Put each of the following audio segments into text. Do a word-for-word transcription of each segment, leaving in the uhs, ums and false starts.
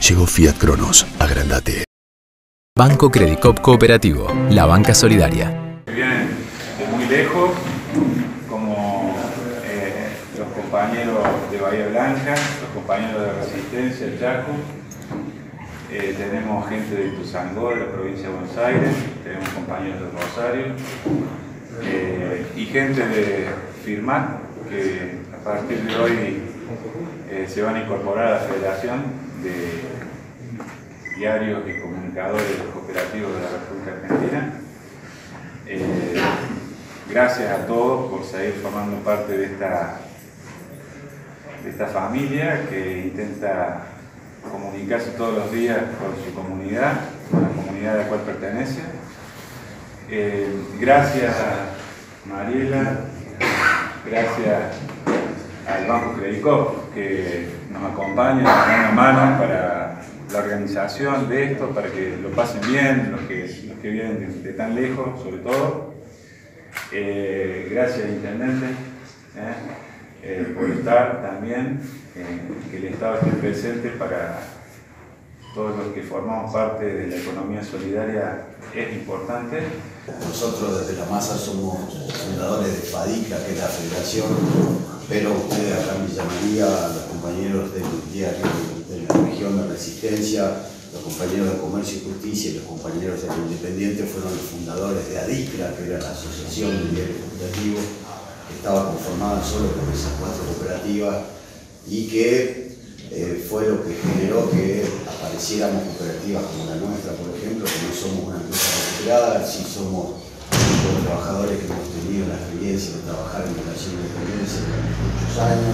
Llegó Fiat Cronos, agrandate. Banco Credicop Cooperativo, la banca solidaria. Vienen de muy lejos, como eh, los compañeros de Bahía Blanca, los compañeros de Resistencia, el Chaco. Eh, tenemos gente de Tuzangó, de la provincia de Buenos Aires, tenemos compañeros de Rosario, eh, y gente de Firmat, que a partir de hoy eh, se van a incorporar a la Federación de Diarios y Comunicadores Cooperativos de la República Argentina. Eh, gracias a todos por seguir formando parte de esta, de esta familia que intenta comunicarse todos los días con su comunidad, con la comunidad a la cual pertenece. Eh, gracias a Mariela, gracias al Banco Credicop que nos acompaña mano a mano para la organización de esto, para que lo pasen bien, los que, los que vienen de, de tan lejos, sobre todo. Eh, gracias, Intendente, eh, eh, por estar también, eh, que el Estado esté presente para todos los que formamos parte de la economía solidaria, es importante. Nosotros desde la masa somos fundadores de FADICLA, que es la federación, pero ustedes acá en Villa María, los compañeros del diario de la región de Resistencia, los compañeros de Comercio y Justicia y los compañeros del Independiente fueron los fundadores de ADICLA, que era la Asociación de Diarios Cooperativos, que estaba conformada solo por esas cuatro cooperativas y que eh, fue lo que generó que apareciéramos cooperativas como la nuestra, por ejemplo, que no somos una empresa recuperada, sí somos los trabajadores que hemos tenido la experiencia de trabajar en relación de dependencia durante muchos años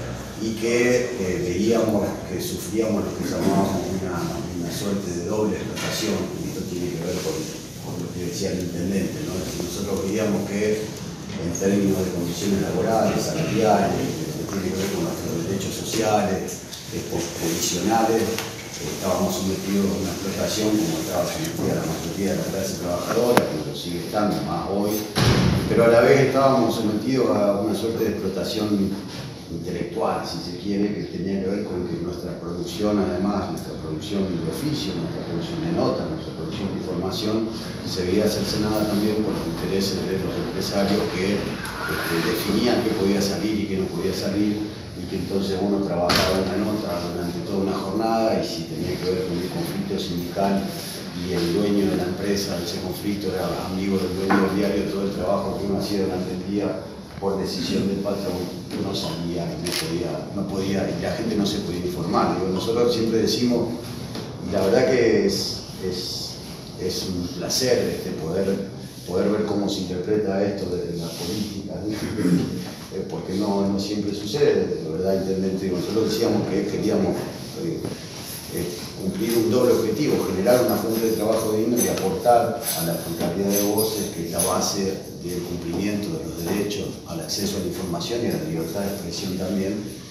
y que eh, veíamos que sufríamos lo que llamábamos una, una suerte de doble explotación, y esto tiene que ver con, con lo que decía el Intendente, ¿no? Es decir, nosotros veíamos que en términos de condiciones laborales, salariales, que tiene que ver con nuestros derechos sociales, previsionales, estábamos sometidos a una explotación como estaba sometida la mayoría de la clase trabajadora, como lo sigue estando más hoy, pero a la vez estábamos sometidos a una suerte de explotación intelectual, si se quiere, que tenía que ver con que nuestra producción, además, nuestra producción de oficio, nuestra producción de notas, nuestra producción de información, se veía cercenada también por los intereses de los empresarios que este, definían qué podía salir y qué no podía salir, y que entonces uno trabajaba en la nota durante toda una jornada y si tenía que ver con el conflicto sindical y el dueño de la empresa, ese conflicto era amigo del dueño del diario, todo el trabajo que uno hacía durante el día por decisión del patrón, uno salía y no podía, no podía, y la gente no se podía informar. Digo, nosotros siempre decimos, y la verdad que es, es, es un placer este, poder, poder ver cómo se interpreta esto desde la política, ¿no? Porque no, no siempre sucede, de verdad, Intendente. Nosotros decíamos que queríamos eh, eh, cumplir un doble objetivo, generar una fuente de trabajo digno y aportar a la pluralidad de voces, que es la base del cumplimiento de los derechos al acceso a la información y a la libertad de expresión también,